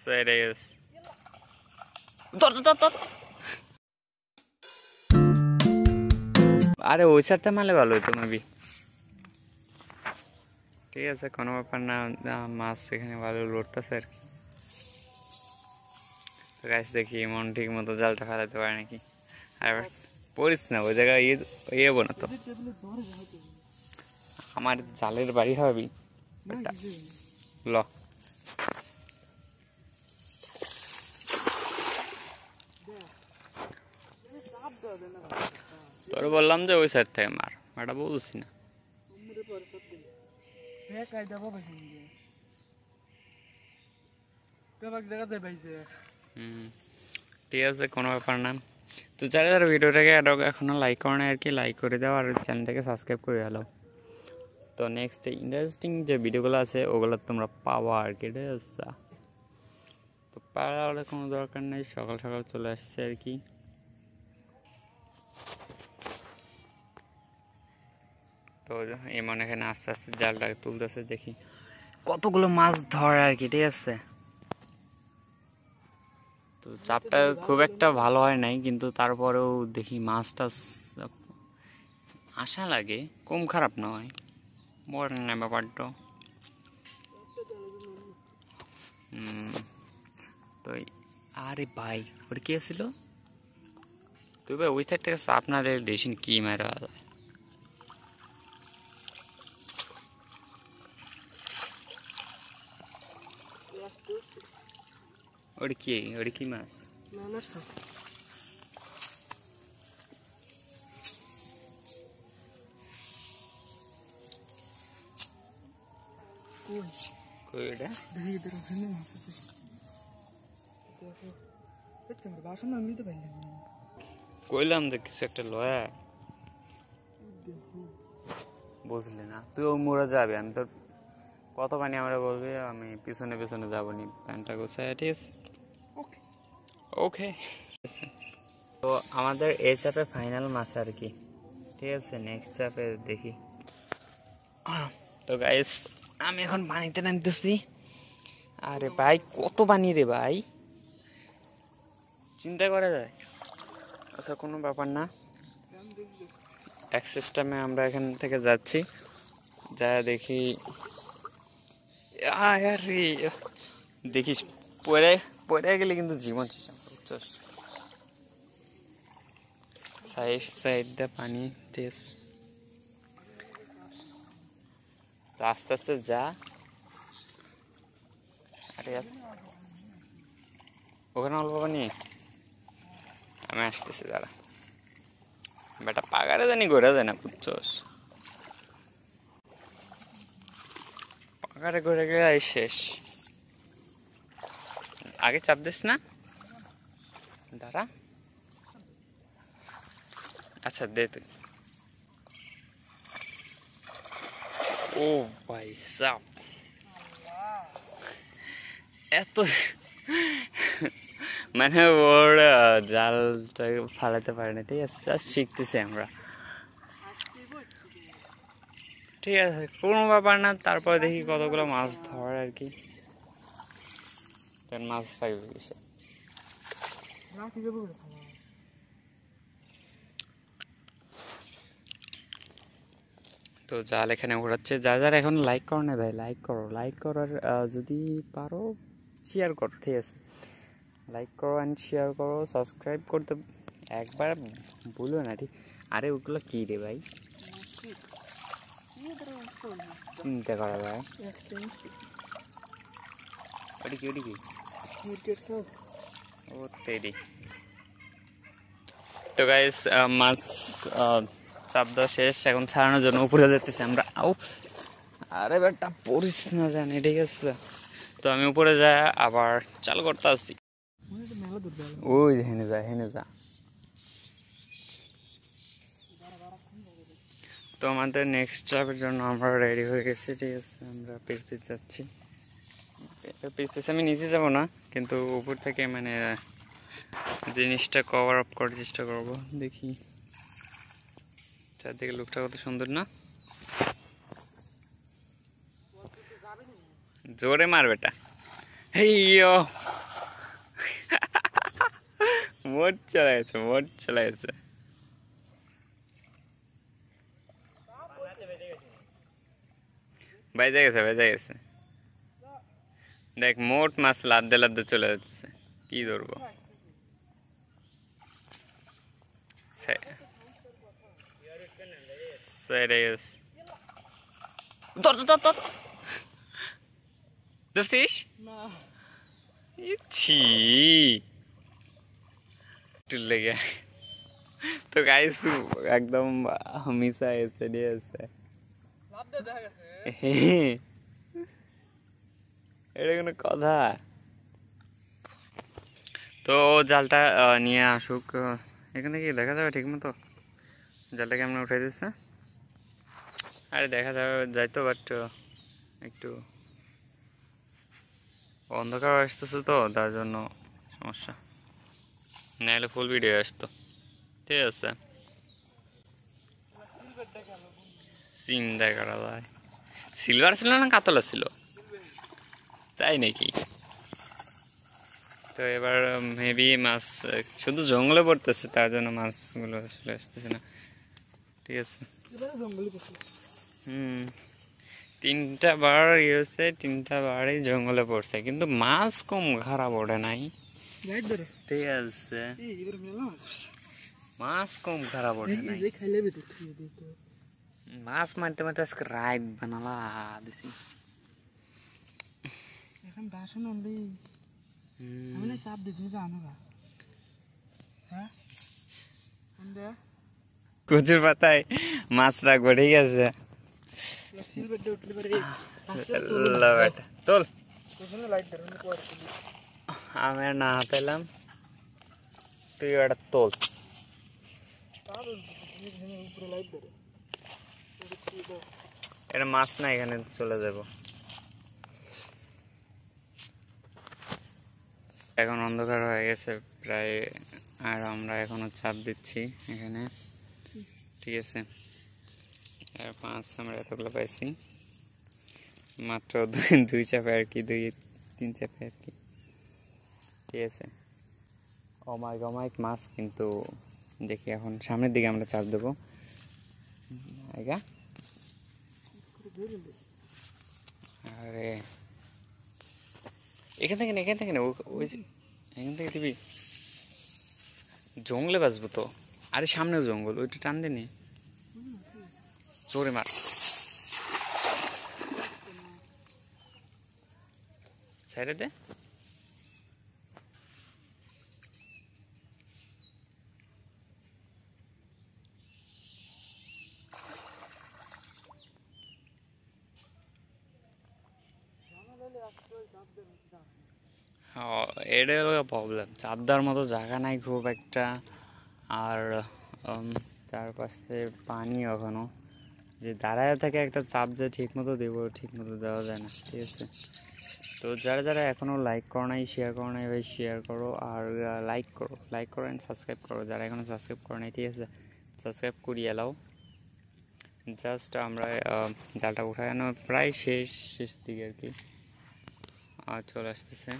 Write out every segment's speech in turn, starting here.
serious. ধর আরে ওই সাথে মারলে ভালো হতো মেবি। ঠিক আছে, কোনো ব্যাপার না, মাছ এখানে ভালো লড়তেছে আর কি। গাছ দেখি মন ঠিক মতো জালটা ফেলাতে পারে নাকি। আর পড়িস না ওই জায়গায় ইয়ে বোনা তো, আমার জালের বাড়ি হবি ল। তোর বললাম যে ওই সাইড থেকে মার, এটা বলছি না। ঠিক আছে, কোনো ব্যাপার না। তো যারা ভিডিওটাকে এখনো লাইক করে না আর কি, লাইক করে দাও আর চ্যানেলটাকে সাবস্ক্রাইব করে গেলো। তো নেক্সট ইন্টারেস্টিং যে ভিডিওগুলো আছে ওগুলো তোমরা পাওয়া আর কি। ঠিক আছে, তো পাওয়ার কোনো দরকার নেই, সকাল সকাল চলে আসছে আর কি। তো এমন এখানে আস্তে আস্তে জালটাকে তুলতেছে, দেখি কতগুলো মাছ ধরে আর কি। ঠিক আছে, তো চাপটা খুব একটা ভালো হয় নাই, কিন্তু তারপরেও দেখি মাছটা আশা লাগে, কম খারাপ নয়, বড় না ব্যাপারটা। তো আরে ভাই ওটা কি ছিল? তুই ভাই ওই সাইড থেকে চাপ না রে, দেখিন কি মারা যায়। ওটা কি মাছ? কইলাম যে কিছু একটা লয়া, বুঝলি না? তুই ও মোড়ে যাবি, আমি তোর কত পানি আমরা বলবি, আমি পিছনে পিছনে যাবো নি, প্যান্টটা গোছায়। ঠিক আছে, ওকে। তো আমাদের এই চাপে ফাইনাল মাছ আর কি। ঠিক আছে, নেক্সট চাপে দেখি। তো গাইস আমি এখন পানিতে নামতেছি। আরে ভাই কত পানি রে ভাই, চিন্তা করা যায়। আচ্ছা কোনো ব্যাপার না, এক সিস্টেমে আমরা এখান থেকে যাচ্ছি, যা দেখি। আরে দেখিস পরে পরে গেলে কিন্তু জীবন শেষ। বুঝছস, সাইড সাইড দা পানি। ঠিক আছে, তো আস্তে আস্তে যা। আরে ওখানে অল্প পানি, আমি আসতেছি দাঁড়া। বেটা পাগারে জানি ঘোরা যায় না, বুঝছস, পাগারে ঘুরে গেলে শেষ। আগে চাপ দিস না, দাঁড়া। আচ্ছা দে তুই। ও ভাই সাপ, এত মানে ওর জালটা ফালাতে পারে না। ঠিক আছে, জাস্ট শিখতেছি আমরা। ঠিক আছে, কোনো ব্যাপার না। তারপরে দেখি কতগুলো মাছ ধরে আর কি, মাছ থাকবে কিসে। তো জাল এখানে ঘোরাচ্ছে। যারা এখন লাইক করো না ভাই, লাইক করো, আর যদি পারো শেয়ার করো। ঠিক আছে, লাইক করো অ্যান্ড শেয়ার করো, সাবস্ক্রাইব করতে একবার ভুলো না। ঠিক, আরে ওগুলো কি রে ভাই, চিন্তা করা ভাই, ওটি কি ও তেরি। তো গাইস মাছ চাপ দেওয়া শেষ, এখন ছাড়ানোর জন্য উপরে যেতেছি আমরা। আও আরে বেটা পড়িস না জানি। ঠিক আছে, তো আমি উপরে যাই, আবার চালু করতে আসছি। ওই হেনে যা। তো আমাদের নেক্সট চাপের জন্য আমরা রেডি হয়ে গেছি। ঠিক আছে, আমরা পিস যাচ্ছি। পিস আমি নিচে যাব না, কিন্তু উপর থেকে মানে জিনিসটা কভার আপ করার চেষ্টা করবো। দেখি চারদিকে লুকটা কত সুন্দর না, জোরে মার বেটা। হেই মোট চলে গেছে, মোট চলে গেছে। বেজে গেছে, বেজে গেছে। দেখ মোট মাছ লাদ্দে লাদ্দে চলে যাচ্ছে। কি ধরবো? The fish? ছি লেগে তো গাইস একদম মিশা এসে দিয়েছে। এটা কোনো কথা? তো জালটা নিয়ে আসুক। এখানে কি দেখা যাবে ঠিক মতো? জালটা কেমন উঠাই দিচ্ছে? আরে দেখা যাবে যাইতো, বাট একটু অন্ধকার আসতেছে তো, তার জন্য সমস্যা। নাহলে ফুল ভিডিও আসতো। ঠিক আছে, চিন্তা করা যায়। সিলভার ছিল না কাতলা ছিল? তাই নাকি? তো এবার মেবি মাছ শুধু জঙ্গলে পড়তেছে, তার জন্য মাছগুলো চলে আসতেছে না। ঠিক আছে, তিনটা বার ইয়েছে, তিনটা বারই জঙ্গলে পড়ছে, কিন্তু মাছ কম খারাপ ওঠে নাই। ঠিক আছে, মাছ কম খারাপ ওঠে নাই। মাছ মারতে মারতে আজকে রাত বানালা দিছি। এখন বাসন আনলি আমি না চাপ দিতে জানো না। হ্যাঁ কচুর পাতায় মাছ রাখবো। ঠিক আছে, আমি আর না পেলাম, তুই ওটা তোল। এটা মাছ না, এখানে চলে যাব। এখন অন্ধকার হয়ে গেছে প্রায়, আর আমরা এখনো চাপ দিচ্ছি এখানে। ঠিক আছে, মাছ আমরা এতগুলো পাইছি মাত্র দুই চাপে আর কি, 2-3 চাপে আর কি। ঠিক আছে, অমায়িক মাছ, কিন্তু দেখি এখন সামনের দিকে আমরা চাপ দেবো। আরে এখান থেকে না, এখান থেকে না, ওই এখান থেকে দিবি। জঙ্গলে বাঁচবো তো। আরে সামনেও জঙ্গল, ওইটা টান দেনি, জোরে মার। ছেড়ে দে। এটা হলো প্রবলেম, চাপ দেওয়ার মতো জায়গা নাই খুব একটা, আর চারপাশে পানি এখনো, যে দাঁড়ায় থাকে একটা চাপ যে ঠিক মতো দেবো, ঠিক মতো দেওয়া যায় না। ঠিক আছে, তো যারা যারা এখনও লাইক করো নাই, শেয়ার করো নাই, ভাই শেয়ার করো, আর লাইক করো অ্যান্ড সাবস্ক্রাইব করো যারা এখনও সাবস্ক্রাইব করো নাই। ঠিক আছে, সাবস্ক্রাইব করিয়ে এলাও। জাস্ট আমরা জালটা উঠানো প্রায় শেষ দিকে আর কি, আর চলে আসতেছে।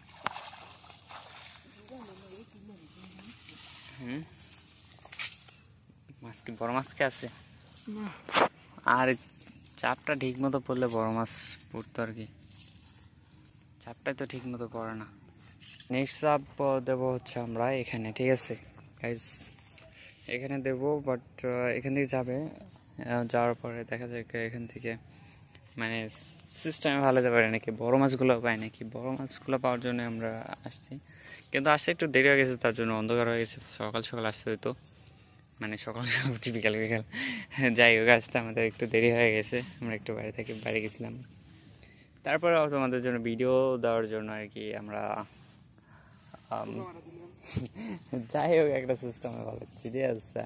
মাছ কি বড় মাছ কে আছে? আর চাপটা ঠিক মতো পড়লে বড় মাছ পড়তো আর কি, চাপটাই তো ঠিক মতো পড়ে না। নেক্সট চাপ দেবো হচ্ছে আমরা এখানে। ঠিক আছে গাইস, এখানে দেবো, বাট এখান থেকে যাওয়ার পরে দেখা যায় এখান থেকে মানে সিস্টেমে ভালো যেতে পারে নাকি, বড় মাছগুলো পায় নাকি। বড় মাছগুলো পাওয়ার জন্য আমরা আসছি, কিন্তু আসতে একটু দেরি হয়ে গেছে, তার জন্য অন্ধকার হয়ে গেছে। সকাল সকাল আসতে হতো, মানে সকাল সকাল বিকাল যাই হোক, আসতে আমাদের একটু দেরি হয়ে গেছে। আমরা একটু বাইরে গেছিলাম, তারপরে তোমাদের জন্য ভিডিও দেওয়ার জন্য আর কি আমরা যাই হোক একটা সিস্টেমে ভালো হচ্ছে। ঠিক আছে,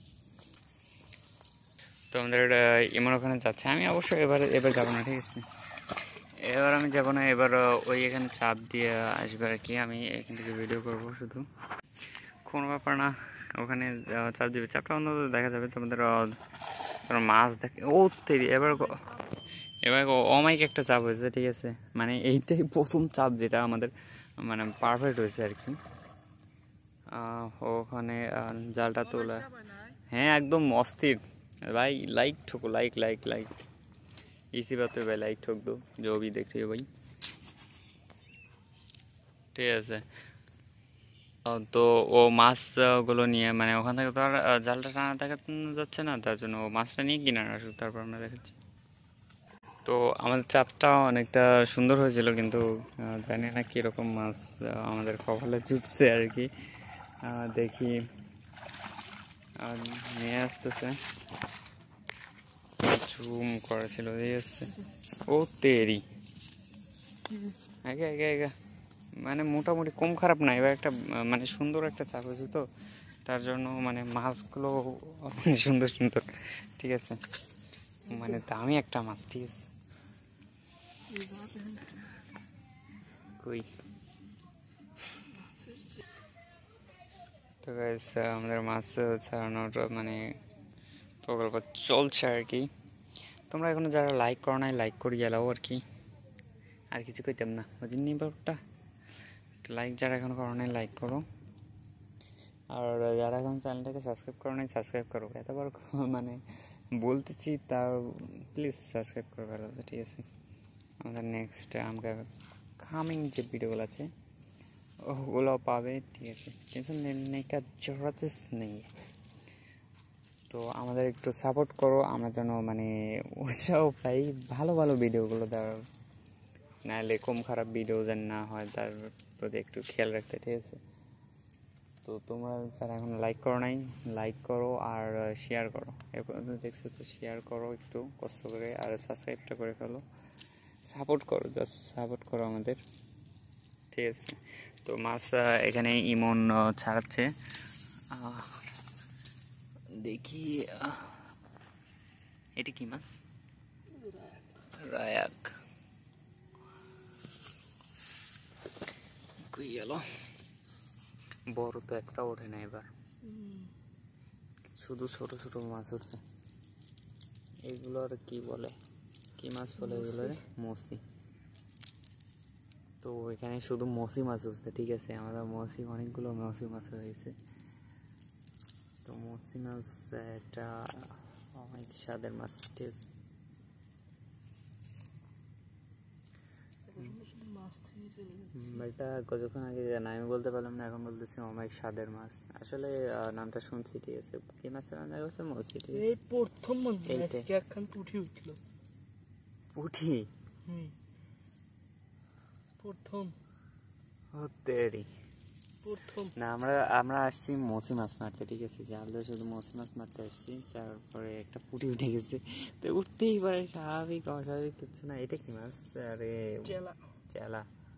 তো আমাদের এমন ওখানে যাচ্ছে। আমি অবশ্যই এবার যাবো না। ঠিক আছে, এবার আমি যাবো না, এবার ওই এখানে চাপ দিয়ে আসবে আর কি। আমি এখান থেকে ভিডিও করবো শুধু, কোনো ব্যাপার না। ওখানে চাপ দিবে, চাপটা অন্তত দেখা যাবে তোমাদের মাছ দেখে। ও তেরি, এবার অমাইক একটা চাপ হয়েছে। ঠিক আছে, মানে এইটাই প্রথম চাপ যেটা আমাদের মানে পারফেক্ট হয়েছে আর কি। ওখানে জালটা তোলা। হ্যাঁ একদম অস্থিर भाई। लाइक ठोको, लाइक लाइक लाइक। इसी बात पे भाई लाइक ठोक दो जो भी देख रही हो भाई, ঠিক আছে। তো ও মাছগুলো নিয়ে মানে ওখান থেকে তো আর জালটা টানা দেখা যাচ্ছে না, তার জন্য ও মাছটা নিয়ে কিনারে আসুক, তারপর আমরা দেখাচ্ছি। তো আমাদের চাপটা অনেকটা সুন্দর হয়েছিল, কিন্তু জানি না কীরকম মাছ আমাদের কপালে জুটছে আর কি। দেখি নিয়ে আসতেছে, ঝুম করেছিল দিয়ে আসছে। ও তেরি আগে আগে আগে, মানে মোটামুটি কম খারাপ না। এবার একটা মানে সুন্দর একটা চাপ হয়েছে, তো তার জন্য মানে মাছগুলো অনেক সুন্দর সুন্দর, ঠিক আছে, মানে দামি একটা মাছ, ঠিক আছে। কই তো গাইস আমাদের মাছ ছাড়ানোর মানে প্রকল্প চলছে আর কি। তোমরা এখনো যারা লাইক করো নাই লাইক করে গেলাও আর কি, আর কিছু কইতাম না ওই জন্য ব্যাপারটা। লাইক যারা এখনো করো নাই লাইক করো, আর যারা এখন চ্যানেলটাকে সাবস্ক্রাইব করো নাই সাবস্ক্রাইব করো। এতবার মানে বলতেছি তাও প্লিজ সাবস্ক্রাইব করে ফেলো, ঠিক আছে। আমাদের নেক্সট আমাদের কামিং যে ভিডিওগুলো আছে ওগুলো পাবে, ঠিক আছে, টেনশন নেই, কাজ জরুরত নেই। তো আমাদের একটু সাপোর্ট করো, আমরা যেন মানে উৎসাহ পাই ভালো ভালো ভিডিওগুলো দেওয়ার, নাহলে কম খারাপ ভিডিও যেন না হয় তার প্রতি একটু খেয়াল রাখতে, ঠিক আছে। তো তোমরা যারা এখন লাইক করো নাই লাইক করো আর শেয়ার করো, এরপর দেখছো তো শেয়ার করো একটু কষ্ট করে, আর সাবস্ক্রাইবটা করে ফেলো, সাপোর্ট করো, জাস্ট সাপোর্ট করো আমাদের, ঠিক আছে। তো মাছ এখানে ইমন ছাড়াচ্ছে, দেখি এটি কি মাছ? রায়াক। কই গেল? বড় তো একটা ওঠে না এবার, শুধু ছোট ছোট মাছ উঠছে। এগুলো আর কি বলে, কি মাছ বলে এগুলো? মসি। তো এখানে শুধু মসি মাছ উঠছে, ঠিক আছে। আমাদের মসি অনেকগুলো মসি মাছ হয়েছে। তো মসি মাছ একটা অনেক স্বাদের মাছ, ঠিক আছে। এটা কতক্ষণ আগে জানা আমি বলতে পারলাম না, এখন বলতেছি অনেক স্বাদের মাছ। আসলে নামটা শুনছি, ঠিক আছে। কি মাছের নাম জানা গেছে? মসি। এই প্রথম পুঁটি উঠল, পুঁটি প্রথম হতেরি প্রথম না। আমরা আসছি মসি মাছ মারতে, ঠিক আছে। জাল দিয়ে শুধু মসি মাছ মারতে আসছি, তারপরে একটা পুঁটি উঠে গেছে। তো উঠতেই পারে, স্বাভাবিক অস্বাভাবিক কিছু না। এটা কি মাছ? আরে চেলা, চেলা,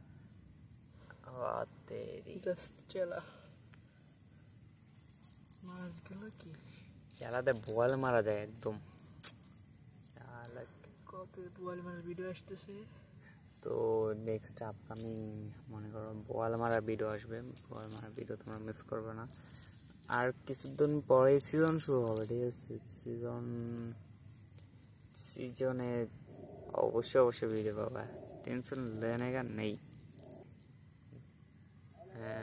চেলা। মাছগুলো কি চেলাতে বোয়াল মারা যায় একদম। কত বোয়াল মারার ভিডিও আসতেছে, তো নেক্সট আপকামিং মনে করো বোয়াল মারার ভিডিও আসবে। বোয়াল মারার ভিডিও তোমরা মিস করবে না। আর কিছুদিন পরে সিজন শুরু হবে, ঠিক আছে। সিজনে অবশ্যই অবশ্যই ভিডিও পাবা, টেনশন লেনে গা নেই। হ্যাঁ,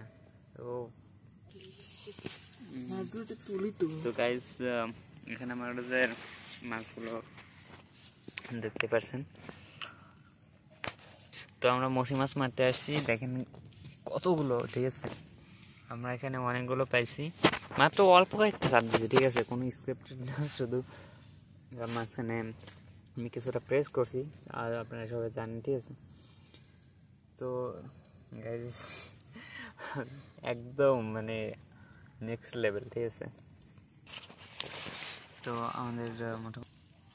তো গাইস এখানে আমাদের মাছগুলো দেখতে পাচ্ছেন। তো আমরা মসি মাছ মারতে আসছি, দেখেন কতগুলো, ঠিক আছে। আমরা এখানে অনেকগুলো পাইছি, মাত্র অল্প কয়েকটা চাপ দিয়েছি, ঠিক আছে। কোনো স্ক্রিপ্টেড না, শুধু মাঝখানে আমি কিছুটা প্রেস করছি, আর আপনারা সবাই জানেন, ঠিক আছে। তো গাইস একদম মানে নেক্সট লেভেল, ঠিক আছে। তো আমাদের মোটামুটি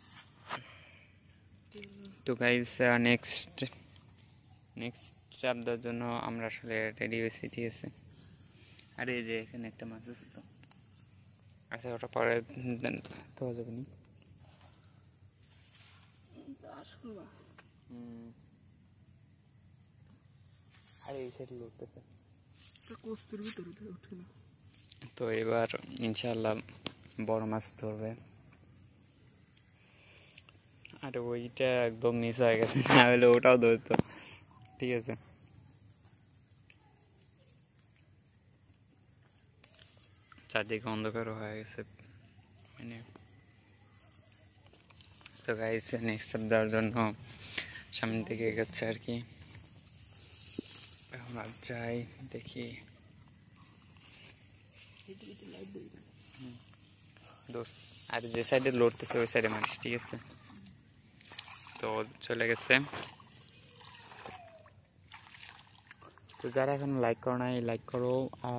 তো গাইস নেক্সট চাপ দেওয়ার জন্য আমরা আসলে রেডি হয়েছি, ঠিক আছে। আর এই যে এখানে একটা মাছ আছে, তো আচ্ছা ওটা পরে তো যাবে না। আরে এই সাইডে উঠতেছে, তো এবার ইনশাআল্লাহ বড় মাছ ধরবে। আর ওইটা একদম মিস হয়ে গেছে, না হলে ওটাও ধরতো, ঠিক আছে। চারদিকে অন্ধকার হয়ে গেছে মানে। তো গাইস নেক্সট স্টেপ দেওয়ার জন্য সামনে থেকে এগোচ্ছে আর কি। আমরা যাই দেখি আর যে সাইডে লড়তেছে ওই সাইডে মানুষ, ঠিক আছে। তো চলে গেছে। তো যারা এখন লাইক করো নাই লাইক করো।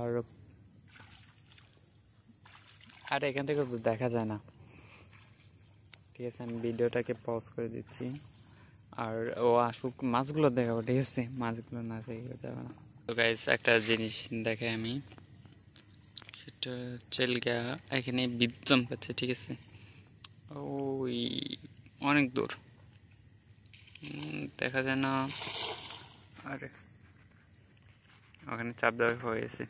আর এখান থেকে দেখা যায় না, ঠিক আছে। আমি ভিডিওটাকে পজ করে দিচ্ছি আর ও আসুক, মাছগুলো দেখাবো, ঠিক আছে। মাছগুলো না দেখে যাবে না। তো গাইস একটা জিনিস দেখে আমি, সেটা হচ্ছে এখানে বিদ্যুৎ চমকাচ্ছে, ঠিক আছে। ওই অনেক দূর দেখা যায় না। আরে ওখানে চাপ দেওয়া হয়ে গেছে।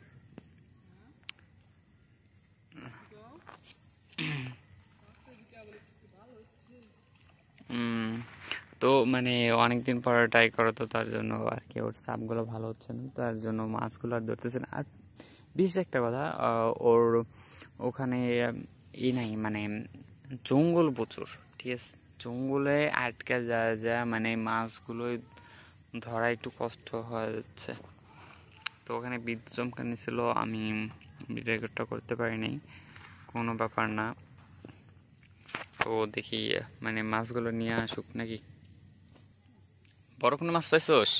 তো মানে অনেকদিন পর ট্রাই করো, তো তার জন্য আর কি ওর চাপগুলো ভালো হচ্ছে না, তার জন্য মাছগুলো আর ধরতেছে না। আর বিশেষ একটা কথা, ওর ওখানে নাই মানে জঙ্গল প্রচুর, ঠিক আছে। জঙ্গলে আটকে যা মানে মাছগুলো ধরা একটু কষ্ট হয়ে যাচ্ছে। তো ওখানে বিদ্যুৎ চমকানি ছিল, আমি রেকর্ডটা করতে পারিনি, কোনো ব্যাপার না। তো দেখি মানে মাছগুলো নিয়ে আসুক নাকি। বড় কোনো মাছ পাইছোস?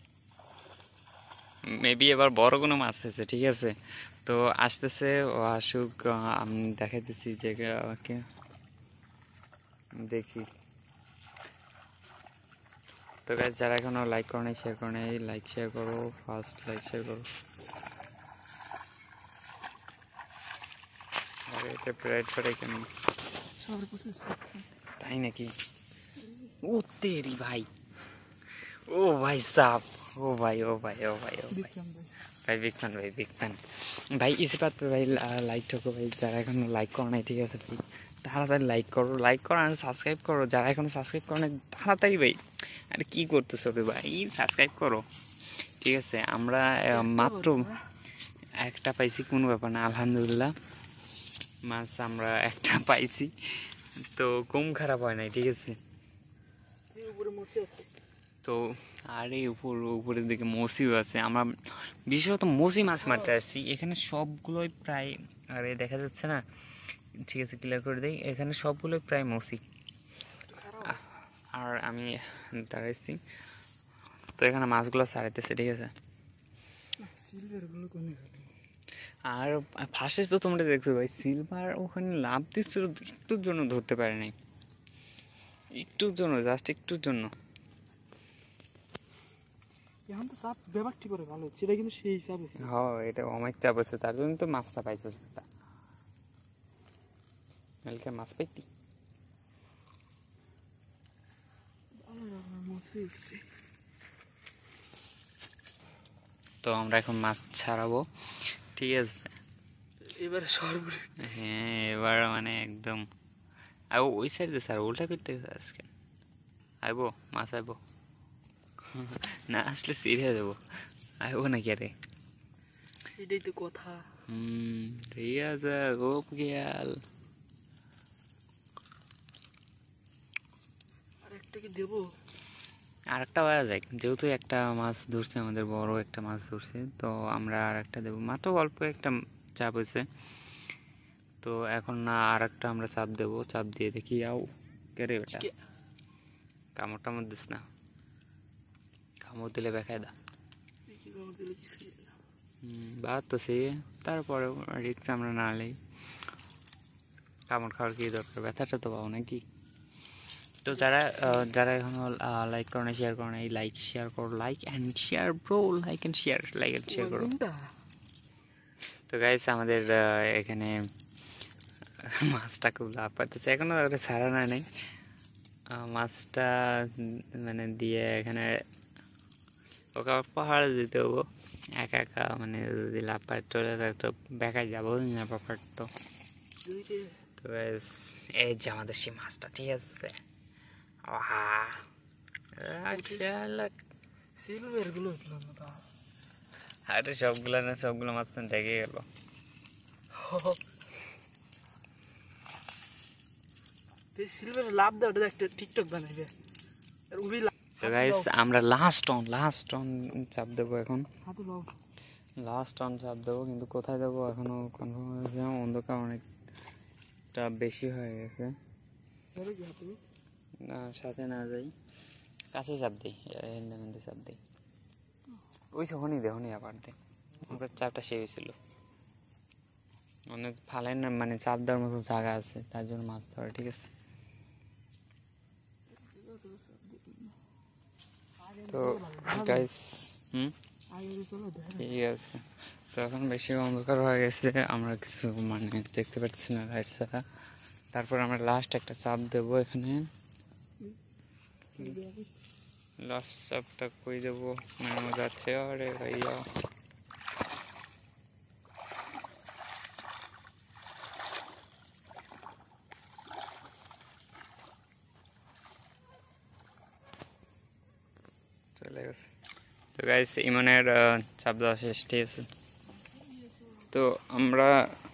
মেবি এবার বড় কোনো মাছ পেয়েছে, ঠিক আছে। তো আসতেছে, ও আসুক, আমি দেখাইতেছি যে আমাকে দেখি। তো গাইস যারা এখনো লাইক করো নাই শেয়ার করো নাই, লাইক শেয়ার করো, ফার্স্ট লাইক শেয়ার করো। আরে এটা প্রাইড করাই কেন? তাই নাকি? ও তেরি ভাই, ও ভাই সাপ, ও ভাই ও ভাই ও ভাই ও ভাই ভাই বিগ ফ্যান ভাই, বিগ ফ্যান ভাই। ইসে পাত ভাই লাইক ঠকো ভাই, যারা এখনো লাইক করো নাই, ঠিক আছে ভাই, তাড়াতাড়ি লাইক করো, লাইক করো আর সাবস্ক্রাইব করো। যারা এখনো সাবস্ক্রাইব করো নাই তাড়াতাড়ি ভাই, আরে কি করতেছো রে ভাই, সাবস্ক্রাইব করো, ঠিক আছে। আমরা মাত্র একটা পাইছি, কোনো ব্যাপার না, আলহামদুলিল্লাহ। মাছ আমরা একটা পাইছি, তো কম খারাপ হয় নাই, ঠিক আছে। তো আরে উপরের দিকে মসিও আছে। আমরা বিশেষত মসি মাছ মারতে আসছি এখানে, সবগুলোই প্রায়, আরে দেখা যাচ্ছে না, ঠিক আছে ক্লিয়ার করে দিই, এখানে সবগুলোই প্রায় মসি। আর আমি দাঁড়াইছি, তো এখানে মাছগুলো ছাড়াইতেছে, ঠিক আছে। আর ফার্স্টে তো তোমরা দেখছো ভাই, সিলভার ওখানে লাভ দিচ্ছিল, একটুর জন্য ধরতে পারে নাই, একটুর জন্য, জাস্ট একটুর জন্য। এখন তো চাপ ব্যাপারটি করে ভালো হচ্ছে, এটা কিন্তু সেই চাপ আছে। হ্যাঁ এটা অনেক চাপ আছে, তার জন্য তো মাছটা পাইছো সেটা, কালকে মাছ পাইতি। তো আমরা এখন মাছ ছাড়াবো, ঠিক আছে। এবার সর্বোচ্চ, হ্যাঁ এবার মানে একদম। আর ওই সাইডে স্যার উল্টা করতে আজকে আইবো, মাছ আইবো না আসলে সিরিয়া দেবো, আইবো নাকি? আরে এটাই তো কথা। ঠিক আছে, খুব খেয়াল। আরেকটা কি দেবো? আরেকটা পাওয়া যায়, যেহেতু একটা মাছ ধরছে, আমাদের বড় একটা মাছ ধরছে, তো আমরা আর একটা দেবো, মাত্র অল্প একটা চাপ হয়েছে। তো এখন না আর একটা আমরা চাপ দেবো, চাপ দিয়ে দেখি। আও কেরে বেটা, কামড় টামড় দিস না, কামড় দিলে বেখায় দা বাদ তো সে। তারপরে রিক্স আমরা না নেই, কামড় খাওয়ার কি দরকার, ব্যথাটা তো পাবো নাকি। তো যারা যারা এখনো লাইক করো না, শেয়ার করো না, এই লাইক শেয়ার করো, like and share bro, like and share, like and share করো। তো গাইস আমাদের এখানে মাছটা খুব লাভ পাইতেছে, এখনো ছাড়া না নেই মাছটা, মানে দিয়ে এখানে ওকে পাহাড়ে দিতে হবো একা একা, মানে যদি লাভ পাই চলে তো বেকার যাবো না ব্যাপার। তো এই যে আমাদের সেই মাছটা, ঠিক আছে। আরে সবগুলো না, সবগুলো মাছ তো দেখে গেল। সিলভার লাভ দাও, ওটা একটা টিকটক বানাইবে। আর উড়ি তো গাইস আমরা লাস্ট অন চাপ দেবো এখন, হাতে দাও। লাস্ট অন চাপ দেবো, কিন্তু কোথায় দেবো এখনো কনফার্ম হয়েছে। অন্ধকার অনেকটা বেশি হয়ে গেছে। না সাথে না যাই, কাছে চাপ দিই, হেলমেটে চাপ দিই। ওই যখনই দেখুন আবার দে, আমার চাপটা শেষ হয়েছিল। অনেক ফালেন না, মানে চাপ দেওয়ার মতো জায়গা আছে, তার জন্য মাছ ধরে। ঠিক আছে, তো গাইস ঠিক আছে। তো এখন বেশি অন্ধকার হয়ে গেছে, আমরা কিছু মানে দেখতে পাচ্ছি না লাইট ছাড়া। তারপর আমরা লাস্ট একটা চাপ দেবো এখানে। লাস্ট চাপটা কই দেবো মানে যাচ্ছে। আরে ভাইয়া চলে গেছে। তো গাইস ইমনের চাপ দেওয়া শেষ। ঠিক আছে, তো আমরা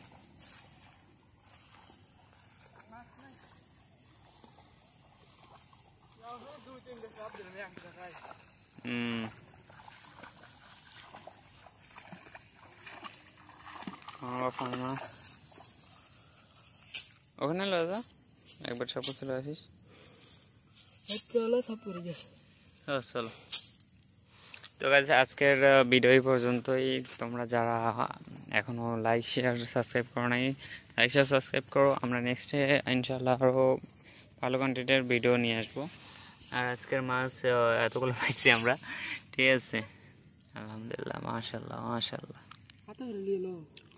ওখানে লজা একবার সব চলে আসিস। চলো সব পড়ে গেছে। চলো, তো গাইস আজকের ভিডিও এই পর্যন্তই। তোমরা যারা এখনো লাইক শেয়ার সাবস্ক্রাইব করো নাই, লাইক শেয়ার সাবস্ক্রাইব করো। আমরা নেক্সটে ইনশাল্লাহ আরও ভালো কন্টেন্টের ভিডিও নিয়ে আসবো। আর আজকের মাছ এতগুলো পাইছি আমরা। ঠিক আছে, আলহামদুলিল্লাহ, মাশাল্লাহ মাশাল্লাহ।